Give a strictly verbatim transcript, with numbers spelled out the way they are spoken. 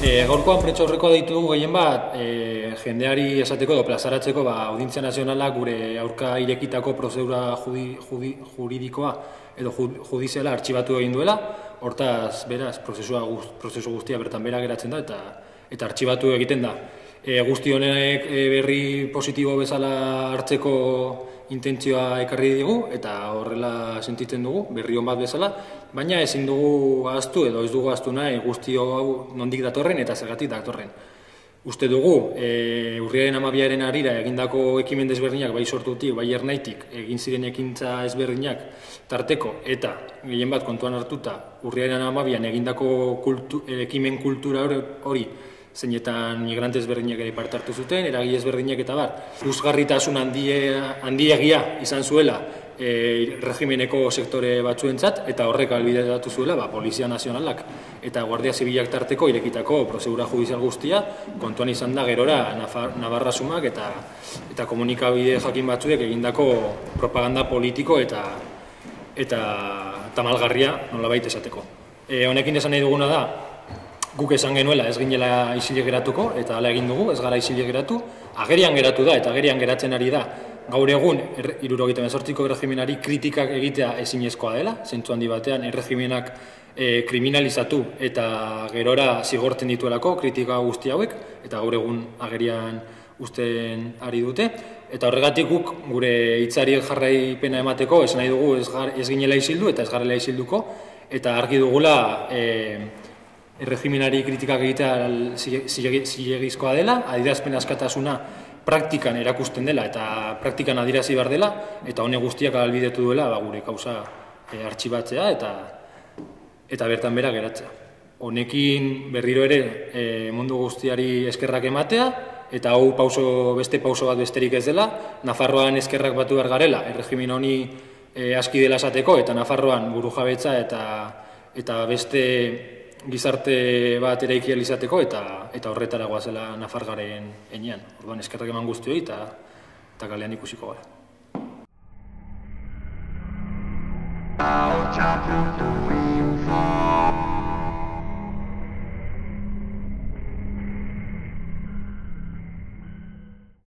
E, gaurkoan prentsaurrekoa ditugu gehien bat, e, jendeari esateko edo plazaratzeko ba, Audientzia Nazionala gure aurka irekitako prozedura judi, judi, juridikoa edo judiziala artxibatu egin duela, hortaz, beraz, prozesua, prozesu guztia bertan bera geratzen da eta eta artxibatu egiten da. E, guzti honek e, berri positibo bezala hartzeko intentzioa ekarri digu eta horrela sentitzen dugu, berri hon bat bezala, baina ezin dugu ahaztu edo ez dugu ahaztu nahi guzti hau nondik datorren eta zergatik datorren. Uste dugu, e, urriaren hamabiaren harira egindako ekimen desberdinak bai sortutik, bai ernaitik, egin ziren ekintza ezberdinak tarteko eta gehien bat kontuan hartuta urriaren hamabian egindako kultu, ekimen kultura hori zeinetan migrante ezberdinak ere parte hartu zuten, eragile ezberdinak eta bar. Puzgarritasun handiegia izan zuela e, regimeneko sektore batzuentzat eta horrek ahalbideratu zuela ba, Polizia Nazionalak eta Guardia Zibilak tarteko irekitako prozedura judizial guztia kontuan izan da gerora Navarra Sumak eta, eta komunikabide jakin batzuek egindako propaganda politiko eta, eta tamalgarria nolabait esateko. E, honekin esan nahi duguna da, guk esan genuela ez ginela isilik geratuko, eta hala egin dugu, ez gara isilik geratu, agerian geratu da, eta agerian geratzen ari da, gaur egun, hirurogeita hemezortziko erregimenari kritikak egitea ezinezkoa dela, zentzu handi batean, erregimenak e, kriminalizatu eta gerora zigortzen dituelako kritika guzti hauek, eta gaur egun agerian uzten ari dute, eta horregatik guk gure hitzari jarraipena emateko, esan nahi dugu ez, gar, ez ginela isildu eta ez garela isilduko, eta argi dugula e, erregimenari kritikak egitea zilegizkoa dela, adierazpen askatasuna praktikan erakusten dela eta praktikan adierazi behar dela, eta honek guztiak ahalbidetu duela ba, gure kausa e, artxibatzea eta, eta bertan bera geratzea. Honekin berriro ere e, mundu guztiari eskerrak ematea, eta hau pauso, beste pauso bat besterik ez dela, Nafarroan eskerrak batu behar garela, erregimen honi e, aski dela esateko, eta Nafarroan burujabetza eta, eta beste gizarte bat eraiki ahal izateko eta eta horretara goazela Nafargaren heinean. Orduan eskerrak eman guztioi eta eta kalean ikusiko gara.